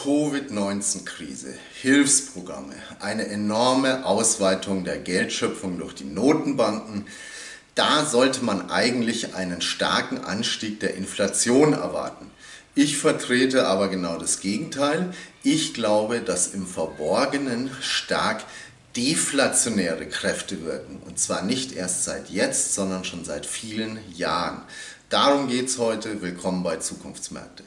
Covid-19-Krise, Hilfsprogramme, eine enorme Ausweitung der Geldschöpfung durch die Notenbanken, da sollte man eigentlich einen starken Anstieg der Inflation erwarten. Ich vertrete aber genau das Gegenteil. Ich glaube, dass im Verborgenen stark deflationäre Kräfte wirken. Und zwar nicht erst seit jetzt, sondern schon seit vielen Jahren. Darum geht es heute. Willkommen bei Zukunftsmärkte.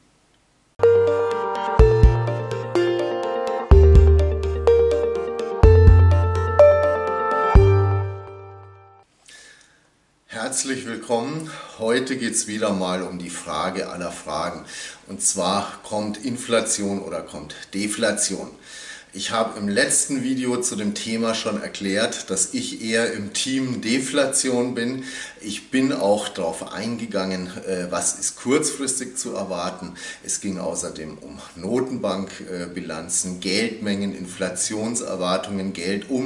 Herzlich willkommen. Heute geht es wieder mal um die Frage aller Fragen. Und zwar, kommt Inflation oder kommt Deflation? Ich habe im letzten Video zu dem Thema schon erklärt, dass ich eher im Team Deflation bin. Ich bin auch darauf eingegangen, was ist kurzfristig zu erwarten. Es ging außerdem um Notenbankbilanzen, Geldmengen, Inflationserwartungen,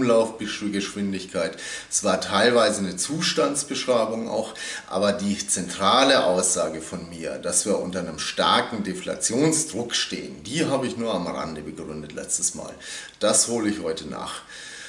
Geldumlaufgeschwindigkeit. Es war teilweise eine Zustandsbeschreibung auch, aber die zentrale Aussage von mir, dass wir unter einem starken Deflationsdruck stehen, die habe ich nur am Rande begründet letztes Mal. Das hole ich heute nach.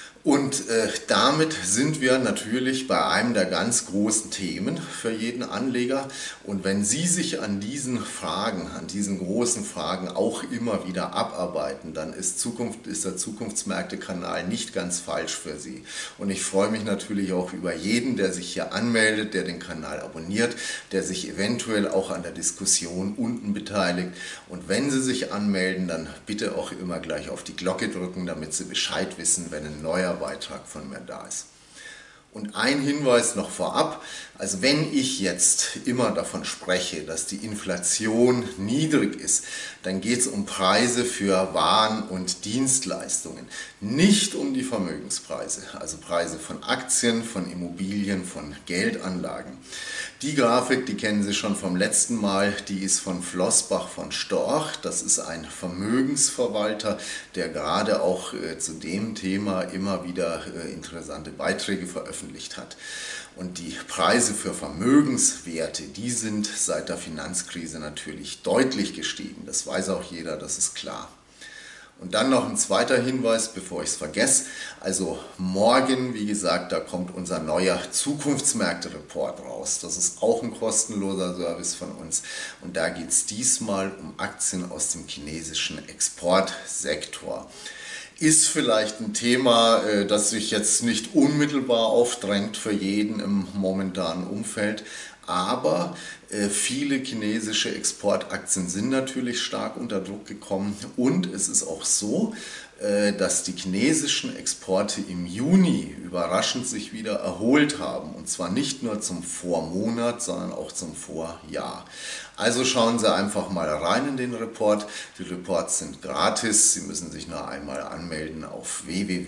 Und damit sind wir natürlich bei einem der ganz großen Themen für jeden Anleger. Und wenn Sie sich an diesen Fragen, an diesen großen Fragen auch immer wieder abarbeiten, dann ist der Zukunftsmärkte-Kanal nicht ganz falsch für Sie. Und ich freue mich natürlich auch über jeden, der sich hier anmeldet, der den Kanal abonniert, der sich eventuell auch an der Diskussion unten beteiligt. Und wenn Sie sich anmelden, dann bitte auch immer gleich auf die Glocke drücken, damit Sie Bescheid wissen, wenn ein neuer Beitrag von mir da ist. Und ein Hinweis noch vorab, also wenn ich jetzt immer davon spreche, dass die Inflation niedrig ist, dann geht es um Preise für Waren und Dienstleistungen, nicht um die Vermögenspreise, also Preise von Aktien, von Immobilien, von Geldanlagen. Die Grafik, die kennen Sie schon vom letzten Mal, die ist von Flossbach von Storch. Das ist ein Vermögensverwalter, der gerade auch zu dem Thema immer wieder interessante Beiträge veröffentlicht hat. Und die Preise für Vermögenswerte, die sind seit der Finanzkrise natürlich deutlich gestiegen. Das weiß auch jeder, das ist klar. Und dann noch ein zweiter Hinweis, bevor ich es vergesse. Also morgen, wie gesagt, da kommt unser neuer Zukunftsmärkte-Report raus. Das ist auch ein kostenloser Service von uns. Und da geht es diesmal um Aktien aus dem chinesischen Exportsektor. Ist vielleicht ein Thema, das sich jetzt nicht unmittelbar aufdrängt für jeden im momentanen Umfeld. Aber viele chinesische Exportaktien sind natürlich stark unter Druck gekommen und es ist auch so, dass die chinesischen Exporte im Juni überraschend sich wieder erholt haben. Und zwar nicht nur zum Vormonat, sondern auch zum Vorjahr. Also schauen Sie einfach mal rein in den Report. Die Reports sind gratis. Sie müssen sich nur einmal anmelden auf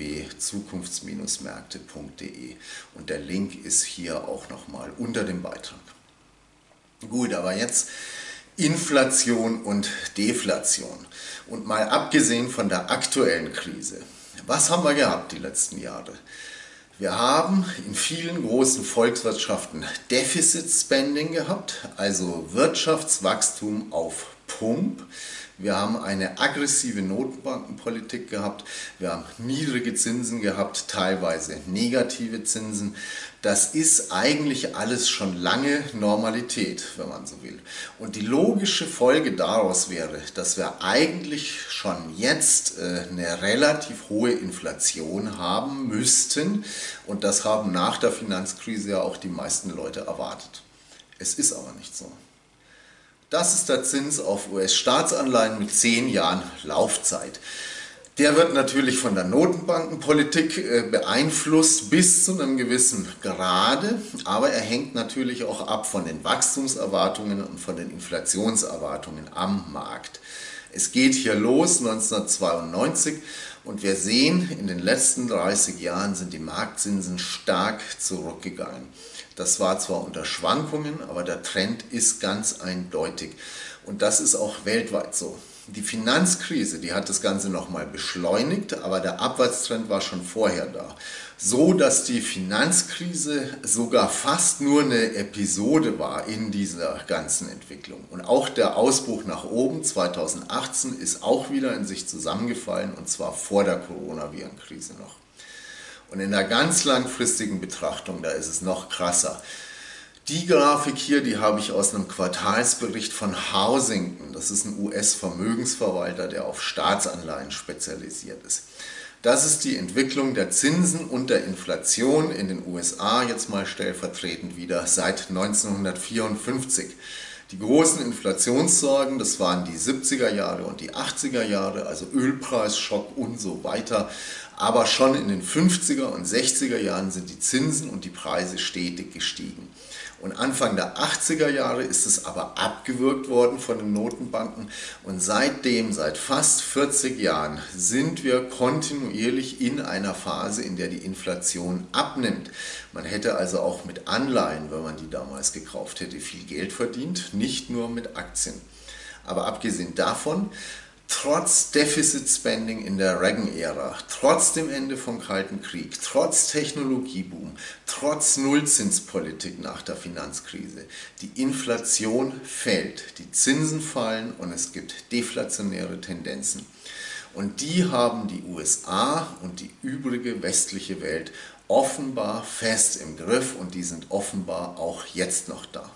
www.zukunfts-märkte.de. Und der Link ist hier auch nochmal unter dem Beitrag. Gut, aber jetzt Inflation und Deflation. Und mal abgesehen von der aktuellen Krise, was haben wir gehabt die letzten Jahre? Wir haben in vielen großen Volkswirtschaften Deficit Spending gehabt, also Wirtschaftswachstum auf Pump. Wir haben eine aggressive Notenbankenpolitik gehabt, wir haben niedrige Zinsen gehabt, teilweise negative Zinsen. Das ist eigentlich alles schon lange Normalität, wenn man so will. Und die logische Folge daraus wäre, dass wir eigentlich schon jetzt eine relativ hohe Inflation haben müssten. Und das haben nach der Finanzkrise ja auch die meisten Leute erwartet. Es ist aber nicht so. Das ist der Zins auf US-Staatsanleihen mit 10 Jahren Laufzeit. Der wird natürlich von der Notenbankenpolitik beeinflusst bis zu einem gewissen Grade, aber er hängt natürlich auch ab von den Wachstumserwartungen und von den Inflationserwartungen am Markt. Es geht hier los 1992 und wir sehen, in den letzten 30 Jahren sind die Marktzinsen stark zurückgegangen. Das war zwar unter Schwankungen, aber der Trend ist ganz eindeutig. Und das ist auch weltweit so. Die Finanzkrise, die hat das Ganze nochmal beschleunigt, aber der Abwärtstrend war schon vorher da. So, dass die Finanzkrise sogar fast nur eine Episode war in dieser ganzen Entwicklung. Und auch der Ausbruch nach oben 2018 ist auch wieder in sich zusammengefallen, und zwar vor der Coronavirenkrise noch. Und in der ganz langfristigen Betrachtung, da ist es noch krasser. Die Grafik hier, die habe ich aus einem Quartalsbericht von Housington. Das ist ein US-Vermögensverwalter, der auf Staatsanleihen spezialisiert ist. Das ist die Entwicklung der Zinsen und der Inflation in den USA, jetzt mal stellvertretend wieder, seit 1954. Die großen Inflationssorgen, das waren die 70er Jahre und die 80er Jahre, also Ölpreisschock und so weiter. Aber schon in den 50er und 60er Jahren sind die Zinsen und die Preise stetig gestiegen. Und Anfang der 80er Jahre ist es aber abgewürgt worden von den Notenbanken, und seitdem, seit fast 40 Jahren, sind wir kontinuierlich in einer Phase, in der die Inflation abnimmt. Man hätte also auch mit Anleihen, wenn man die damals gekauft hätte, viel Geld verdient, nicht nur mit Aktien. Aber abgesehen davon, trotz Deficit Spending in der Reagan-Ära, trotz dem Ende vom Kalten Krieg, trotz Technologieboom, trotz Nullzinspolitik nach der Finanzkrise, die Inflation fällt, die Zinsen fallen und es gibt deflationäre Tendenzen. Und die haben die USA und die übrige westliche Welt offenbar fest im Griff, und die sind offenbar auch jetzt noch da.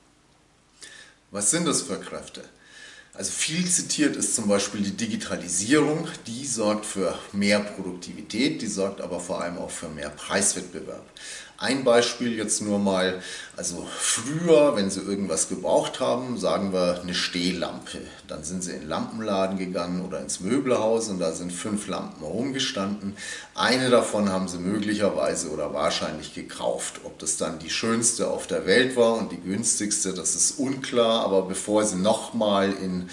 Was sind das für Kräfte? Also viel zitiert ist zum Beispiel die Digitalisierung, die sorgt für mehr Produktivität, die sorgt aber vor allem auch für mehr Preiswettbewerb. Ein Beispiel jetzt nur mal, also früher, wenn Sie irgendwas gebraucht haben, sagen wir eine Stehlampe, dann sind Sie in den Lampenladen gegangen oder ins Möbelhaus und da sind 5 Lampen rumgestanden. Eine davon haben Sie möglicherweise oder wahrscheinlich gekauft. Ob das dann die schönste auf der Welt war und die günstigste, das ist unklar, aber bevor Sie nochmal in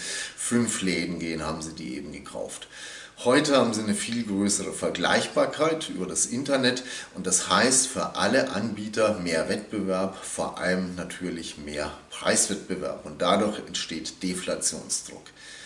5 Läden gehen, haben Sie die eben gekauft. Heute haben Sie eine viel größere Vergleichbarkeit über das Internet, und das heißt für alle Anbieter mehr Wettbewerb, vor allem natürlich mehr Preiswettbewerb, und dadurch entsteht Deflationsdruck.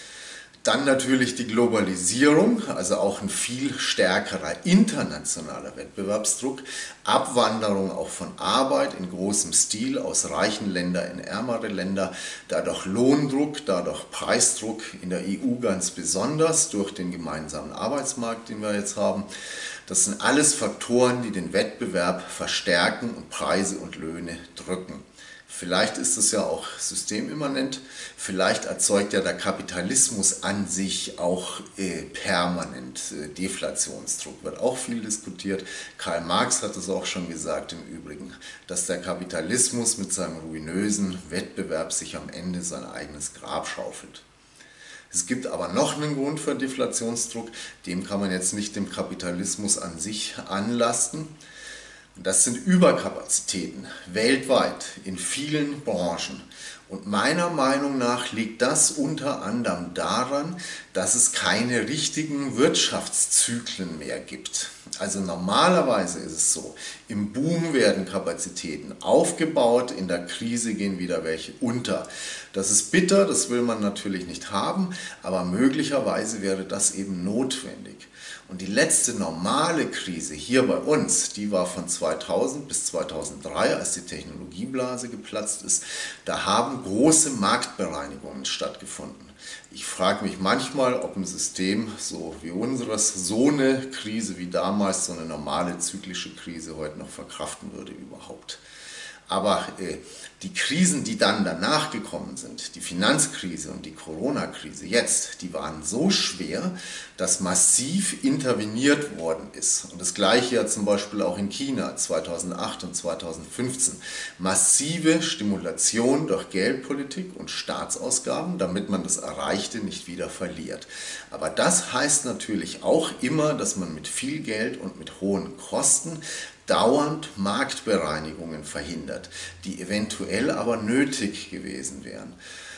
Dann natürlich die Globalisierung, also auch ein viel stärkerer internationaler Wettbewerbsdruck, Abwanderung auch von Arbeit in großem Stil aus reichen Ländern in ärmere Länder, dadurch Lohndruck, dadurch Preisdruck in der EU ganz besonders durch den gemeinsamen Arbeitsmarkt, den wir jetzt haben. Das sind alles Faktoren, die den Wettbewerb verstärken und Preise und Löhne drücken. Vielleicht ist es ja auch systemimmanent, vielleicht erzeugt ja der Kapitalismus an sich auch permanent Deflationsdruck, wird auch viel diskutiert. Karl Marx hat es auch schon gesagt im Übrigen, dass der Kapitalismus mit seinem ruinösen Wettbewerb sich am Ende sein eigenes Grab schaufelt. Es gibt aber noch einen Grund für Deflationsdruck, dem kann man jetzt nicht dem Kapitalismus an sich anlasten. Das sind Überkapazitäten weltweit in vielen Branchen. Und meiner Meinung nach liegt das unter anderem daran, dass es keine richtigen Wirtschaftszyklen mehr gibt. Also normalerweise ist es so, im Boom werden Kapazitäten aufgebaut, in der Krise gehen wieder welche unter. Das ist bitter, das will man natürlich nicht haben, aber möglicherweise wäre das eben notwendig. Und die letzte normale Krise hier bei uns, die war von 2000 bis 2003, als die Technologieblase geplatzt ist. Da haben große Marktbereinigungen stattgefunden. Ich frage mich manchmal, ob ein System so wie unseres so eine Krise wie damals, so eine normale zyklische Krise heute noch verkraften würde überhaupt. Aber die Krisen, die dann danach gekommen sind, die Finanzkrise und die Corona-Krise jetzt, die waren so schwer, dass massiv interveniert worden ist. Und das Gleiche ja zum Beispiel auch in China 2008 und 2015. Massive Stimulation durch Geldpolitik und Staatsausgaben, damit man das Erreichte nicht wieder verliert. Aber das heißt natürlich auch immer, dass man mit viel Geld und mit hohen Kosten dauernd Marktbereinigungen verhindert, die eventuell aber nötig gewesen wären.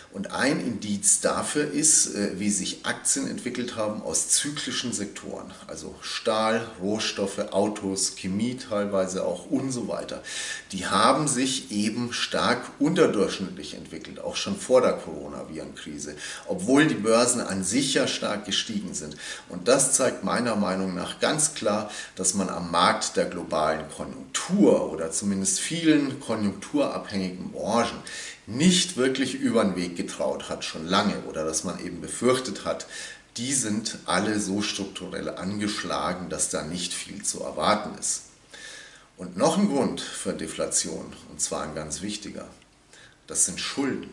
Und ein Indiz dafür ist, wie sich Aktien entwickelt haben aus zyklischen Sektoren, also Stahl, Rohstoffe, Autos, Chemie teilweise auch und so weiter. Die haben sich eben stark unterdurchschnittlich entwickelt, auch schon vor der Coronavirenkrise, obwohl die Börsen an sich ja stark gestiegen sind. Und das zeigt meiner Meinung nach ganz klar, dass man am Markt der globalen Konjunktur oder zumindest vielen konjunkturabhängigen Branchen nicht wirklich über den Weg getraut hat, schon lange, oder dass man eben befürchtet hat, die sind alle so strukturell angeschlagen, dass da nicht viel zu erwarten ist. Und noch ein Grund für Deflation, und zwar ein ganz wichtiger, das sind Schulden.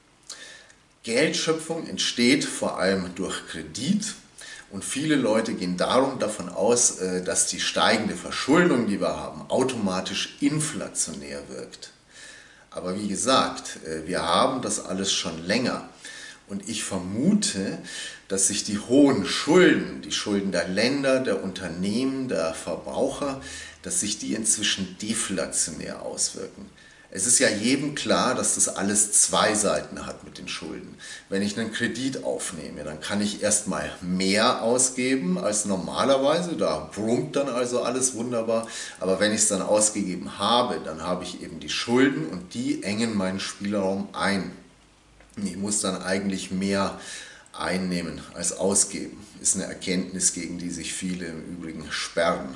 Geldschöpfung entsteht vor allem durch Kredit. Und viele Leute gehen darum davon aus, dass die steigende Verschuldung, die wir haben, automatisch inflationär wirkt. Aber wie gesagt, wir haben das alles schon länger. Und ich vermute, dass sich die hohen Schulden, die Schulden der Länder, der Unternehmen, der Verbraucher, dass sich die inzwischen deflationär auswirken. Es ist ja jedem klar, dass das alles zwei Seiten hat mit den Schulden. Wenn ich einen Kredit aufnehme, dann kann ich erstmal mehr ausgeben als normalerweise. Da brummt dann also alles wunderbar. Aber wenn ich es dann ausgegeben habe, dann habe ich eben die Schulden und die engen meinen Spielraum ein. Ich muss dann eigentlich mehr einnehmen als ausgeben. Ist eine Erkenntnis, gegen die sich viele im Übrigen sperren,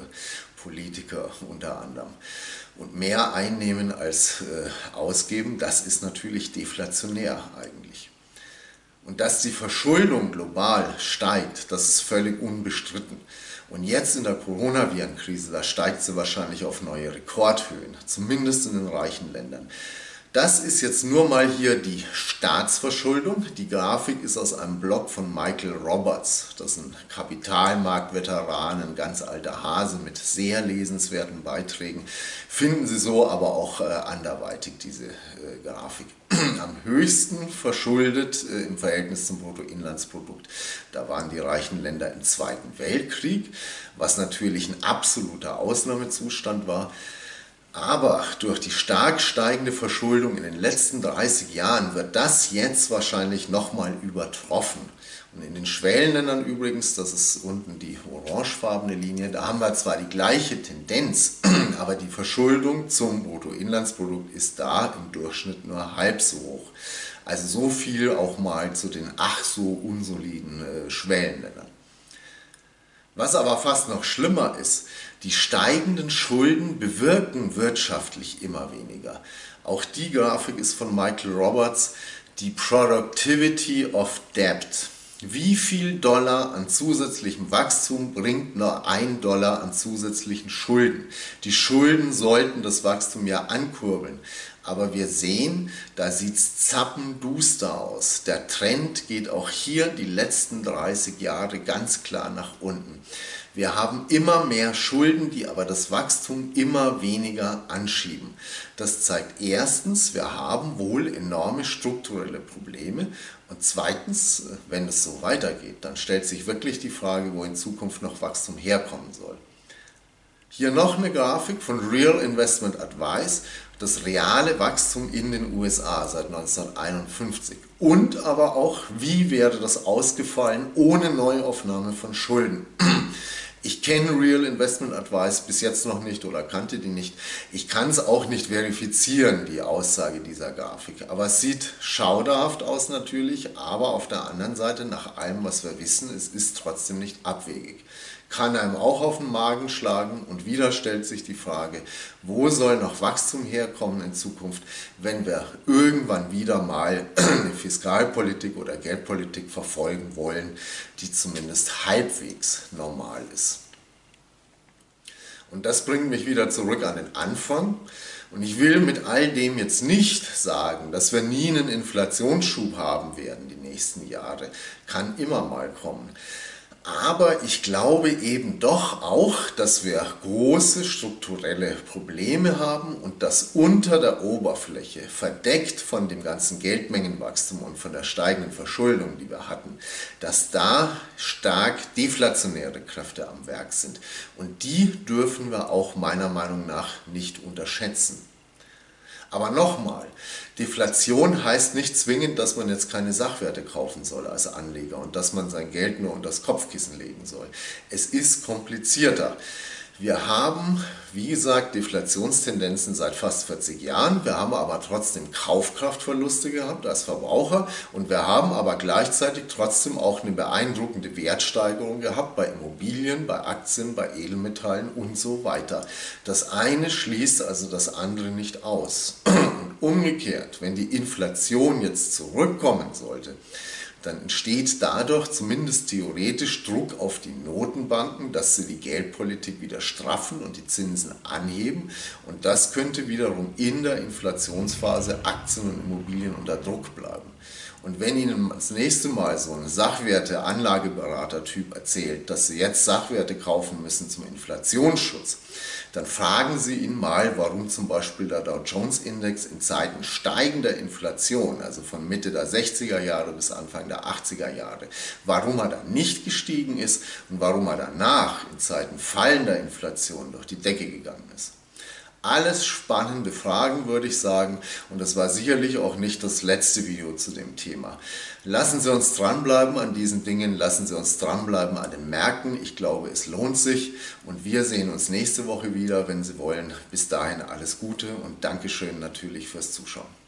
Politiker unter anderem. Und mehr einnehmen als ausgeben, das ist natürlich deflationär eigentlich. Und dass die Verschuldung global steigt, das ist völlig unbestritten. Und jetzt in der Coronavirenkrise, da steigt sie wahrscheinlich auf neue Rekordhöhen, zumindest in den reichen Ländern. Das ist jetzt nur mal hier die Staatsverschuldung. Die Grafik ist aus einem Blog von Michael Roberts. Das ist ein Kapitalmarktveteran, ein ganz alter Hase mit sehr lesenswerten Beiträgen. Finden Sie so aber auch anderweitig diese Grafik. Am höchsten verschuldet im Verhältnis zum Bruttoinlandsprodukt. Da waren die reichen Länder im Zweiten Weltkrieg, was natürlich ein absoluter Ausnahmezustand war. Aber durch die stark steigende Verschuldung in den letzten 30 Jahren wird das jetzt wahrscheinlich nochmal übertroffen. Und in den Schwellenländern übrigens, das ist unten die orangefarbene Linie, da haben wir zwar die gleiche Tendenz, aber die Verschuldung zum Bruttoinlandsprodukt ist da im Durchschnitt nur halb so hoch. Also so viel auch mal zu den ach so unsoliden Schwellenländern. Was aber fast noch schlimmer ist, die steigenden Schulden bewirken wirtschaftlich immer weniger. Auch die Grafik ist von Michael Roberts, die Productivity of Debt. Wie viel Dollar an zusätzlichem Wachstum bringt nur $1 an zusätzlichen Schulden? Die Schulden sollten das Wachstum ja ankurbeln. Aber wir sehen, da sieht es zappenduster aus. Der Trend geht auch hier die letzten 30 Jahre ganz klar nach unten. Wir haben immer mehr Schulden, die aber das Wachstum immer weniger anschieben. Das zeigt erstens, wir haben wohl enorme strukturelle Probleme. Und zweitens, wenn es so weitergeht, dann stellt sich wirklich die Frage, wo in Zukunft noch Wachstum herkommen soll. Hier noch eine Grafik von Real Investment Advice, das reale Wachstum in den USA seit 1951. Und aber auch, wie wäre das ausgefallen ohne Neuaufnahme von Schulden. Ich kenne Real Investment Advice bis jetzt noch nicht oder kannte die nicht. Ich kann es auch nicht verifizieren, die Aussage dieser Grafik. Aber es sieht schauderhaft aus natürlich, aber auf der anderen Seite, nach allem, was wir wissen, es ist trotzdem nicht abwegig. Kann einem auch auf den Magen schlagen und wieder stellt sich die Frage, wo soll noch Wachstum herkommen in Zukunft, wenn wir irgendwann wieder mal eine Fiskalpolitik oder Geldpolitik verfolgen wollen, die zumindest halbwegs normal ist. Und das bringt mich wieder zurück an den Anfang. Und ich will mit all dem jetzt nicht sagen, dass wir nie einen Inflationsschub haben werden die nächsten Jahre. Kann immer mal kommen. Aber ich glaube eben doch auch, dass wir große strukturelle Probleme haben und dass unter der Oberfläche, verdeckt von dem ganzen Geldmengenwachstum und von der steigenden Verschuldung, die wir hatten, dass da stark deflationäre Kräfte am Werk sind. Und die dürfen wir auch meiner Meinung nach nicht unterschätzen. Aber nochmal, Deflation heißt nicht zwingend, dass man jetzt keine Sachwerte kaufen soll als Anleger und dass man sein Geld nur unter das Kopfkissen legen soll. Es ist komplizierter. Wir haben, wie gesagt, Deflationstendenzen seit fast 40 Jahren. Wir haben aber trotzdem Kaufkraftverluste gehabt als Verbraucher und wir haben aber gleichzeitig trotzdem auch eine beeindruckende Wertsteigerung gehabt bei Immobilien, bei Aktien, bei Edelmetallen und so weiter. Das eine schließt also das andere nicht aus. Und umgekehrt, wenn die Inflation jetzt zurückkommen sollte, dann entsteht dadurch zumindest theoretisch Druck auf die Notenbanken, dass sie die Geldpolitik wieder straffen und die Zinsen anheben. Und das könnte wiederum in der Inflationsphase Aktien und Immobilien unter Druck bleiben. Und wenn Ihnen das nächste Mal so ein Sachwerte-Anlageberater-Typ erzählt, dass Sie jetzt Sachwerte kaufen müssen zum Inflationsschutz, dann fragen Sie ihn mal, warum zum Beispiel der Dow Jones Index in Zeiten steigender Inflation, also von Mitte der 60er Jahre bis Anfang der 80er Jahre, warum er dann nicht gestiegen ist und warum er danach in Zeiten fallender Inflation durch die Decke gegangen ist. Alles spannende Fragen, würde ich sagen, und das war sicherlich auch nicht das letzte Video zu dem Thema. Lassen Sie uns dranbleiben an diesen Dingen, lassen Sie uns dranbleiben an den Märkten. Ich glaube, es lohnt sich und wir sehen uns nächste Woche wieder, wenn Sie wollen. Bis dahin alles Gute und Dankeschön natürlich fürs Zuschauen.